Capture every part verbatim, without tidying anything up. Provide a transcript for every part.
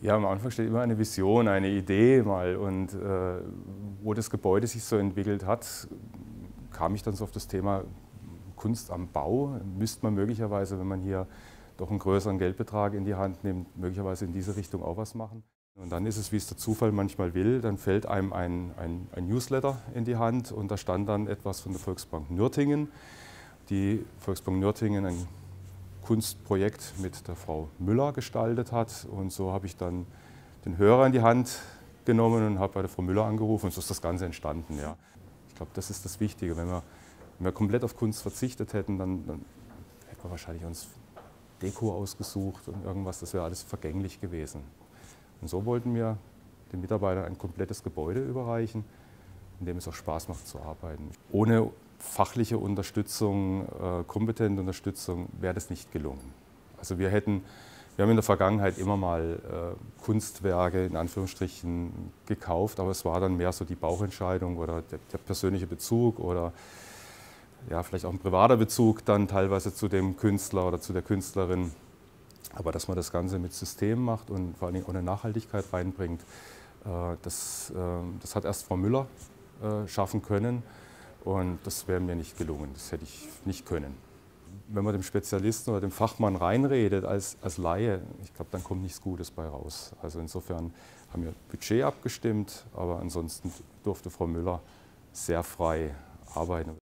Ja, am Anfang steht immer eine Vision, eine Idee mal und äh, wo das Gebäude sich so entwickelt hat, kam ich dann so auf das Thema Kunst am Bau. Müsste man möglicherweise, wenn man hier doch einen größeren Geldbetrag in die Hand nimmt, möglicherweise in diese Richtung auch was machen. Und dann ist es, wie es der Zufall manchmal will, dann fällt einem ein, ein, ein Newsletter in die Hand und da stand dann etwas von der Volksbank Nürtingen. Die Volksbank Nürtingen ein Kunstprojekt mit der Frau Müller gestaltet hat und so habe ich dann den Hörer in die Hand genommen und habe bei der Frau Müller angerufen und so ist das Ganze entstanden. Ja. Ich glaube, das ist das Wichtige. Wenn wir, wenn wir komplett auf Kunst verzichtet hätten, dann, dann hätten wir wahrscheinlich uns Deko ausgesucht und irgendwas, das wäre alles vergänglich gewesen. Und so wollten wir den Mitarbeitern ein komplettes Gebäude überreichen, in dem es auch Spaß macht zu arbeiten. Ohne fachliche Unterstützung, äh, kompetente Unterstützung wäre das nicht gelungen. Also wir hätten, wir haben in der Vergangenheit immer mal äh, Kunstwerke in Anführungsstrichen gekauft, aber es war dann mehr so die Bauchentscheidung oder der, der persönliche Bezug oder ja, vielleicht auch ein privater Bezug dann teilweise zu dem Künstler oder zu der Künstlerin. Aber dass man das Ganze mit System macht und vor allen Dingen auch eine Nachhaltigkeit reinbringt, äh, das, äh, das hat erst Frau Müller äh, schaffen können. Und das wäre mir nicht gelungen, das hätte ich nicht können. Wenn man dem Spezialisten oder dem Fachmann reinredet als, als Laie, ich glaube, dann kommt nichts Gutes bei raus. Also insofern haben wir Budget abgestimmt, aber ansonsten durfte Frau Müller sehr frei arbeiten.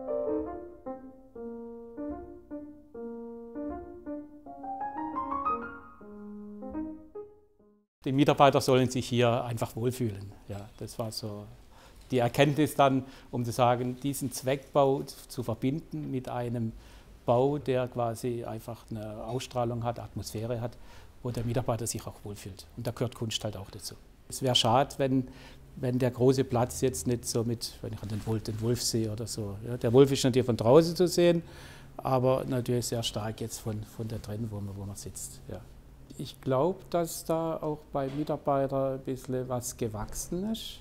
Die Mitarbeiter sollen sich hier einfach wohlfühlen. Ja, das war so die Erkenntnis dann, um zu sagen, diesen Zweckbau zu verbinden mit einem Bau, der quasi einfach eine Ausstrahlung hat, Atmosphäre hat, wo der Mitarbeiter sich auch wohlfühlt. Und da gehört Kunst halt auch dazu. Es wäre schade, wenn, wenn der große Platz jetzt nicht so mit, wenn ich an den Wolf, den Wolf sehe oder so. Ja, der Wolf ist natürlich von draußen zu sehen, aber natürlich sehr stark jetzt von, von da drin, wo man, wo man sitzt. Ja. Ich glaube, dass da auch bei Mitarbeitern ein bisschen was gewachsen ist.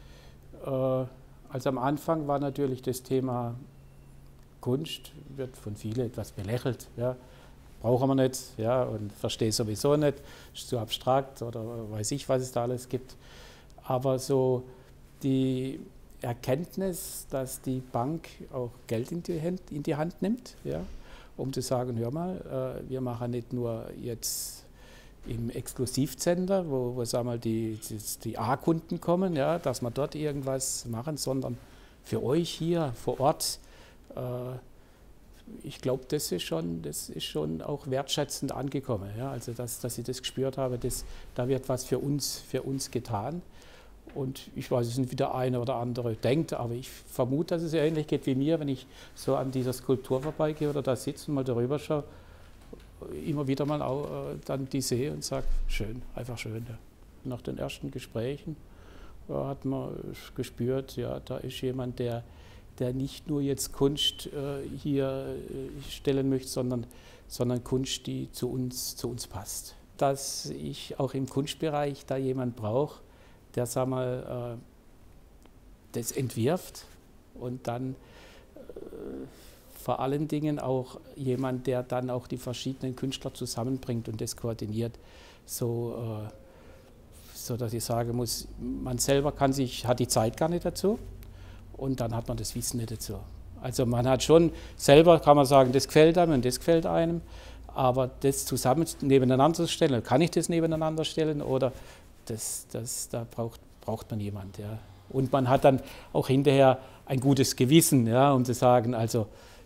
Also am Anfang war natürlich das Thema Kunst, wird von vielen etwas belächelt. Ja. Brauchen wir nicht, ja, und verstehe sowieso nicht, ist zu abstrakt oder weiß ich, was es da alles gibt. Aber so die Erkenntnis, dass die Bank auch Geld in die Hand, in die Hand nimmt, ja, um zu sagen, hör mal, wir machen nicht nur jetzt im Exklusivcenter, wo, wo sagen wir, die, die, die A-Kunden kommen, ja, dass wir dort irgendwas machen, sondern für euch hier vor Ort, äh, ich glaube, das ist schon, das ist schon auch wertschätzend angekommen. Ja, also dass, dass ich das gespürt habe, dass, da wird was für uns, für uns getan. Und ich weiß es nicht, wie der eine oder andere denkt, aber ich vermute, dass es ähnlich geht wie mir, wenn ich so an dieser Skulptur vorbeigehe oder da sitze und mal darüber schaue, immer wieder mal auch, äh, dann die sehe und sage, schön, einfach schön. Ja. Nach den ersten Gesprächen äh, hat man gespürt, ja, da ist jemand, der, der nicht nur jetzt Kunst äh, hier äh, stellen möchte, sondern, sondern Kunst, die zu uns, zu uns passt. Dass ich auch im Kunstbereich da jemand brauche, der, sag mal, äh, das entwirft und dann äh, vor allen Dingen auch jemand, der dann auch die verschiedenen Künstler zusammenbringt und das koordiniert, so, äh, so dass ich sagen muss, man selber kann sich, hat die Zeit gar nicht dazu und dann hat man das Wissen nicht dazu. Also man hat schon, selber kann man sagen, das gefällt einem und das gefällt einem, aber das zusammen nebeneinander zu stellen, kann ich das nebeneinander stellen oder das, das, da braucht, braucht man jemand. Ja. Und man hat dann auch hinterher ein gutes Gewissen, ja, um zu sagen, also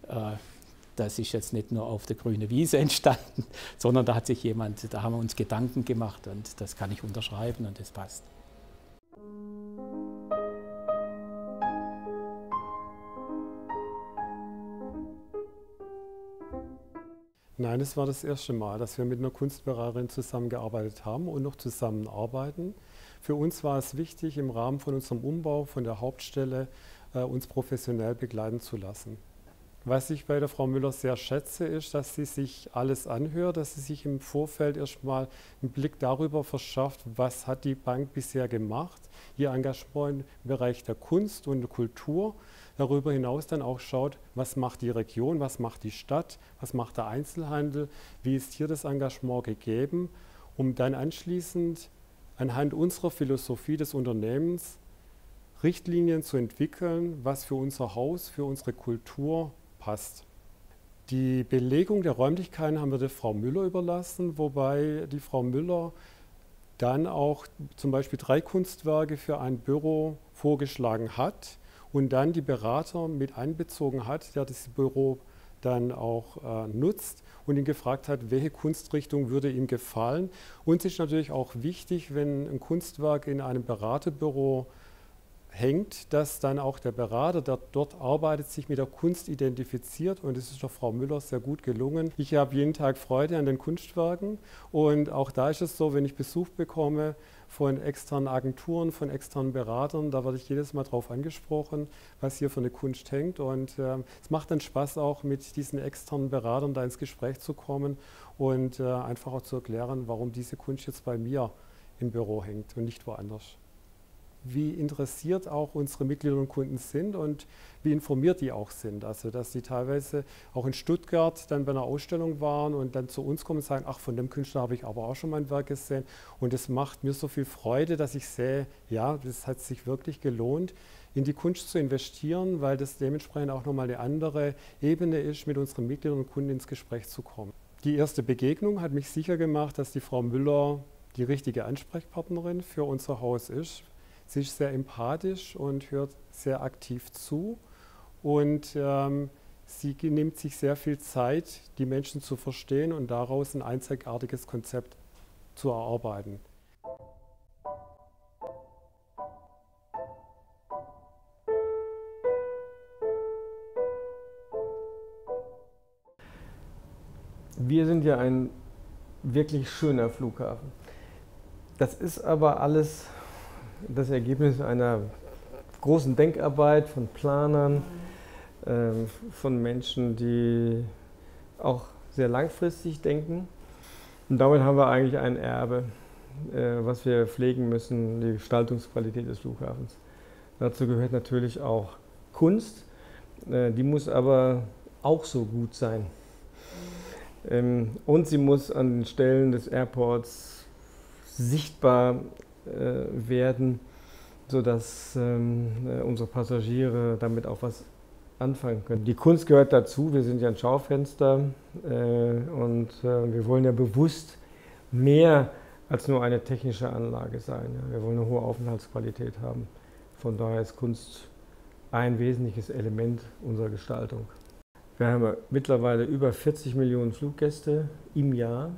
das ist jetzt nicht nur auf der grünen Wiese entstanden, sondern da hat sich jemand, da haben wir uns Gedanken gemacht und das kann ich unterschreiben und das passt. Nein, es war das erste Mal, dass wir mit einer Kunstberaterin zusammengearbeitet haben und noch zusammenarbeiten. Für uns war es wichtig, im Rahmen von unserem Umbau von der Hauptstelle äh, uns professionell begleiten zu lassen. Was ich bei der Frau Müller sehr schätze, ist, dass sie sich alles anhört, dass sie sich im Vorfeld erstmal einen Blick darüber verschafft, was hat die Bank bisher gemacht, ihr Engagement im Bereich der Kunst und der Kultur, darüber hinaus dann auch schaut, was macht die Region, was macht die Stadt, was macht der Einzelhandel, wie ist hier das Engagement gegeben um dann anschließend anhand unserer Philosophie des Unternehmens Richtlinien zu entwickeln, was für unser Haus, für unsere Kultur passt. Die Belegung der Räumlichkeiten haben wir der Frau Müller überlassen, wobei die Frau Müller dann auch zum Beispiel drei Kunstwerke für ein Büro vorgeschlagen hat und dann die Berater mit einbezogen hat, der das Büro dann auch äh, nutzt und ihn gefragt hat, welche Kunstrichtung würde ihm gefallen. Uns ist natürlich auch wichtig, wenn ein Kunstwerk in einem Beraterbüro hängt, dass dann auch der Berater, der dort arbeitet, sich mit der Kunst identifiziert, und es ist der Frau Müller sehr gut gelungen. Ich habe jeden Tag Freude an den Kunstwerken, und auch da ist es so, wenn ich Besuch bekomme von externen Agenturen, von externen Beratern, da werde ich jedes Mal darauf angesprochen, was hier für eine Kunst hängt, und äh, es macht dann Spaß, auch mit diesen externen Beratern da ins Gespräch zu kommen und äh, einfach auch zu erklären, warum diese Kunst jetzt bei mir im Büro hängt und nicht woanders. Wie interessiert auch unsere Mitglieder und Kunden sind und wie informiert die auch sind. Also dass die teilweise auch in Stuttgart dann bei einer Ausstellung waren und dann zu uns kommen und sagen, ach, von dem Künstler habe ich aber auch schon mal ein Werk gesehen. Und es macht mir so viel Freude, dass ich sehe, ja, das hat sich wirklich gelohnt, in die Kunst zu investieren, weil das dementsprechend auch nochmal eine andere Ebene ist, mit unseren Mitgliedern und Kunden ins Gespräch zu kommen. Die erste Begegnung hat mich sicher gemacht, dass die Frau Müller die richtige Ansprechpartnerin für unser Haus ist. Sie ist sehr empathisch und hört sehr aktiv zu, und ähm, sie nimmt sich sehr viel Zeit, die Menschen zu verstehen und daraus ein einzigartiges Konzept zu erarbeiten. Wir sind ja ein wirklich schöner Flughafen. Das ist aber alles das Ergebnis einer großen Denkarbeit von Planern, äh, von Menschen, die auch sehr langfristig denken. Und damit haben wir eigentlich ein Erbe, äh, was wir pflegen müssen, die Gestaltungsqualität des Flughafens. Dazu gehört natürlich auch Kunst, äh, die muss aber auch so gut sein. Ähm, und sie muss an den Stellen des Airports sichtbar werden, sodass ähm, unsere Passagiere damit auch was anfangen können. Die Kunst gehört dazu, wir sind ja ein Schaufenster äh, und äh, wir wollen ja bewusst mehr als nur eine technische Anlage sein. Ja. Wir wollen eine hohe Aufenthaltsqualität haben. Von daher ist Kunst ein wesentliches Element unserer Gestaltung. Wir haben mittlerweile über vierzig Millionen Fluggäste im Jahr,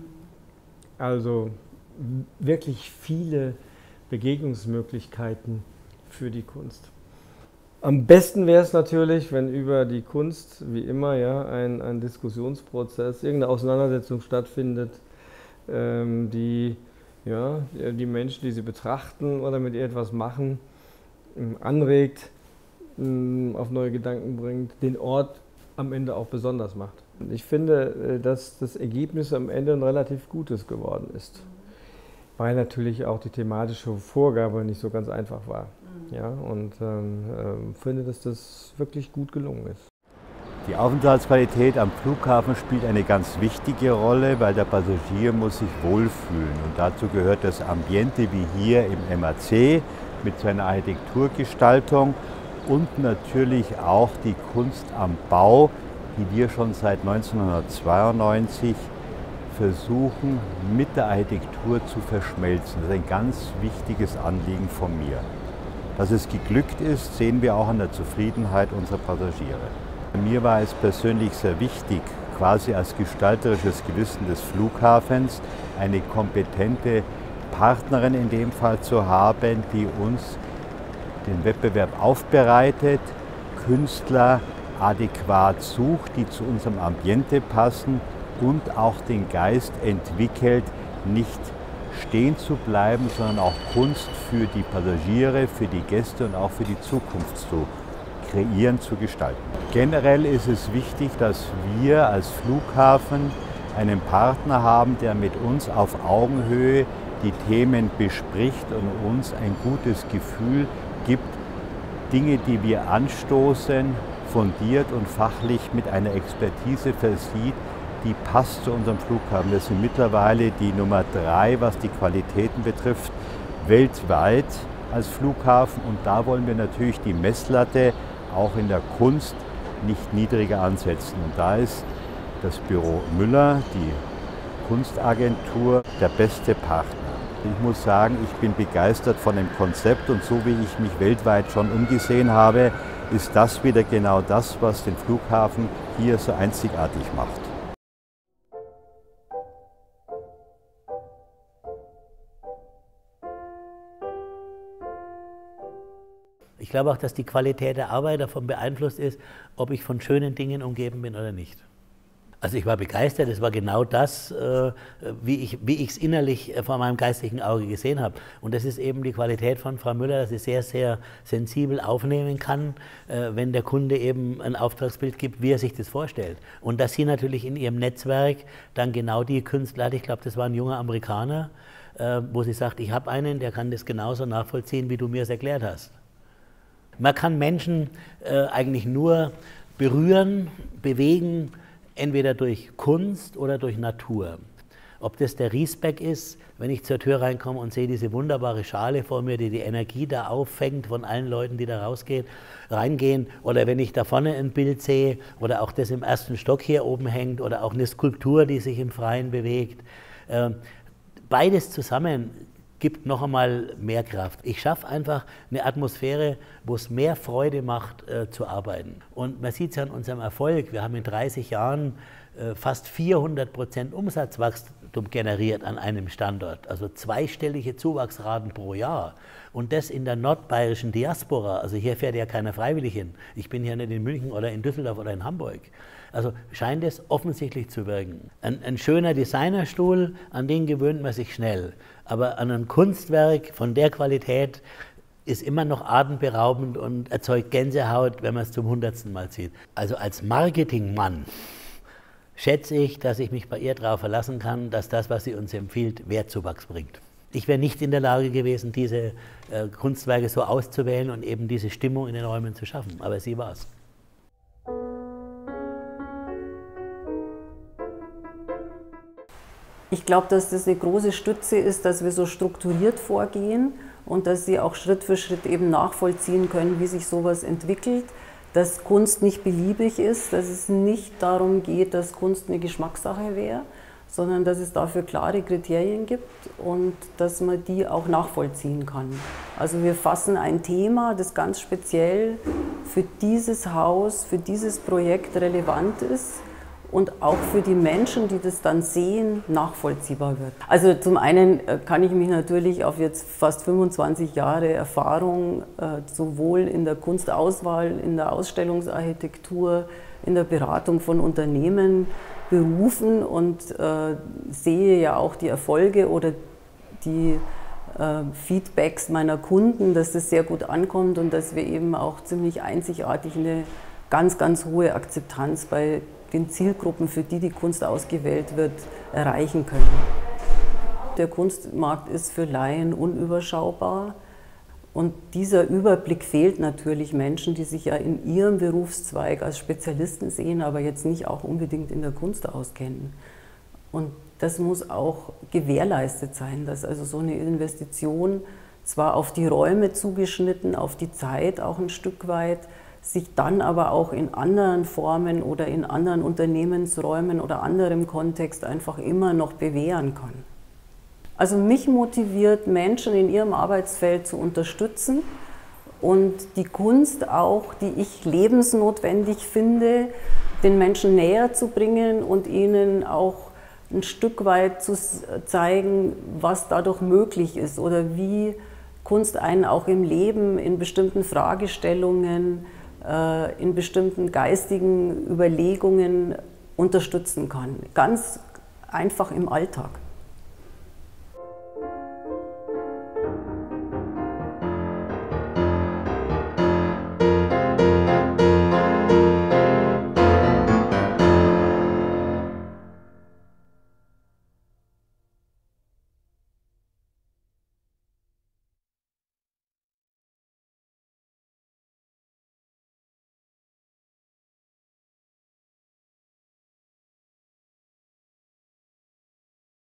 also wirklich viele Begegnungsmöglichkeiten für die Kunst. Am besten wäre es natürlich, wenn über die Kunst, wie immer, ja, ein, ein Diskussionsprozess, irgendeine Auseinandersetzung stattfindet, ähm, die ja, die Menschen, die sie betrachten oder mit ihr etwas machen, anregt, auf neue Gedanken bringt, den Ort am Ende auch besonders macht. Ich finde, dass das Ergebnis am Ende ein relativ gutes geworden ist, weil natürlich auch die thematische Vorgabe nicht so ganz einfach war. Ja, und ähm, finde, dass das wirklich gut gelungen ist. Die Aufenthaltsqualität am Flughafen spielt eine ganz wichtige Rolle, weil der Passagier muss sich wohlfühlen. Und dazu gehört das Ambiente wie hier im M A C mit seiner Architekturgestaltung und natürlich auch die Kunst am Bau, die wir schon seit neunzehnhundertzweiundneunzig versuchen, mit der Architektur zu verschmelzen. Das ist ein ganz wichtiges Anliegen von mir. Dass es geglückt ist, sehen wir auch an der Zufriedenheit unserer Passagiere. Mir war es persönlich sehr wichtig, quasi als gestalterisches Gewissen des Flughafens eine kompetente Partnerin in dem Fall zu haben, die uns den Wettbewerb aufbereitet, Künstler adäquat sucht, die zu unserem Ambiente passen und auch den Geist entwickelt, nicht stehen zu bleiben, sondern auch Kunst für die Passagiere, für die Gäste und auch für die Zukunft zu kreieren, zu gestalten. Generell ist es wichtig, dass wir als Flughafen einen Partner haben, der mit uns auf Augenhöhe die Themen bespricht und uns ein gutes Gefühl gibt, Dinge, die wir anstoßen, fundiert und fachlich mit einer Expertise versieht, die passt zu unserem Flughafen. Wir sind mittlerweile die Nummer drei, was die Qualitäten betrifft, weltweit als Flughafen. Und da wollen wir natürlich die Messlatte auch in der Kunst nicht niedriger ansetzen. Und da ist das Büro Müller, die Kunstagentur, der beste Partner. Ich muss sagen, ich bin begeistert von dem Konzept und so wie ich mich weltweit schon umgesehen habe, ist das wieder genau das, was den Flughafen hier so einzigartig macht. Ich glaube auch, dass die Qualität der Arbeit davon beeinflusst ist, ob ich von schönen Dingen umgeben bin oder nicht. Also ich war begeistert, es war genau das, äh, wie ich wie ich es innerlich vor meinem geistigen Auge gesehen habe. Und das ist eben die Qualität von Frau Müller, dass sie sehr, sehr sensibel aufnehmen kann, äh, wenn der Kunde eben ein Auftragsbild gibt, wie er sich das vorstellt. Und dass sie natürlich in ihrem Netzwerk dann genau die Künstler hat, ich glaube, das war ein junger Amerikaner, äh, wo sie sagt, ich habe einen, der kann das genauso nachvollziehen, wie du mir es erklärt hast. Man kann Menschen äh, eigentlich nur berühren, bewegen, entweder durch Kunst oder durch Natur. Ob das der Riesbeck ist, wenn ich zur Tür reinkomme und sehe diese wunderbare Schale vor mir, die die Energie da auffängt von allen Leuten, die da rausgehen, reingehen, oder wenn ich da vorne ein Bild sehe oder auch das im ersten Stock hier oben hängt oder auch eine Skulptur, die sich im Freien bewegt. Äh, beides zusammen gibt noch einmal mehr Kraft. Ich schaffe einfach eine Atmosphäre, wo es mehr Freude macht, äh, zu arbeiten. Und man sieht es ja an unserem Erfolg. Wir haben in dreißig Jahren äh, fast vierhundert Prozent Umsatzwachstum generiert an einem Standort. Also zweistellige Zuwachsraten pro Jahr. Und das in der nordbayerischen Diaspora. Also hier fährt ja keiner freiwillig hin. Ich bin hier nicht in München oder in Düsseldorf oder in Hamburg. Also scheint es offensichtlich zu wirken. Ein, ein schöner Designerstuhl, an den gewöhnt man sich schnell. Aber an ein Kunstwerk von der Qualität ist immer noch atemberaubend und erzeugt Gänsehaut, wenn man es zum hundertsten Mal sieht. Also als Marketingmann schätze ich, dass ich mich bei ihr darauf verlassen kann, dass das, was sie uns empfiehlt, Wertzuwachs bringt. Ich wäre nicht in der Lage gewesen, diese äh, Kunstwerke so auszuwählen und eben diese Stimmung in den Räumen zu schaffen. Aber sie war es. Ich glaube, dass das eine große Stütze ist, dass wir so strukturiert vorgehen und dass Sie auch Schritt für Schritt eben nachvollziehen können, wie sich sowas entwickelt, dass Kunst nicht beliebig ist, dass es nicht darum geht, dass Kunst eine Geschmackssache wäre, sondern dass es dafür klare Kriterien gibt und dass man die auch nachvollziehen kann. Also wir fassen ein Thema, das ganz speziell für dieses Haus, für dieses Projekt relevant ist, und auch für die Menschen, die das dann sehen, nachvollziehbar wird. Also zum einen kann ich mich natürlich auf jetzt fast fünfundzwanzig Jahre Erfahrung äh, sowohl in der Kunstauswahl, in der Ausstellungsarchitektur, in der Beratung von Unternehmen berufen und äh, sehe ja auch die Erfolge oder die äh, Feedbacks meiner Kunden, dass das sehr gut ankommt und dass wir eben auch ziemlich einzigartig eine ganz, ganz hohe Akzeptanz bei den Zielgruppen, für die die Kunst ausgewählt wird, erreichen können. Der Kunstmarkt ist für Laien unüberschaubar und dieser Überblick fehlt natürlich Menschen, die sich ja in ihrem Berufszweig als Spezialisten sehen, aber jetzt nicht auch unbedingt in der Kunst auskennen. Und das muss auch gewährleistet sein, dass also so eine Investition zwar auf die Räume zugeschnitten, auf die Zeit auch ein Stück weit, sich dann aber auch in anderen Formen oder in anderen Unternehmensräumen oder anderem Kontext einfach immer noch bewähren kann. Also mich motiviert, Menschen in ihrem Arbeitsfeld zu unterstützen und die Kunst auch, die ich lebensnotwendig finde, den Menschen näher zu bringen und ihnen auch ein Stück weit zu zeigen, was dadurch möglich ist oder wie Kunst einen auch im Leben in bestimmten Fragestellungen, in bestimmten geistigen Überlegungen unterstützen kann. Ganz einfach im Alltag.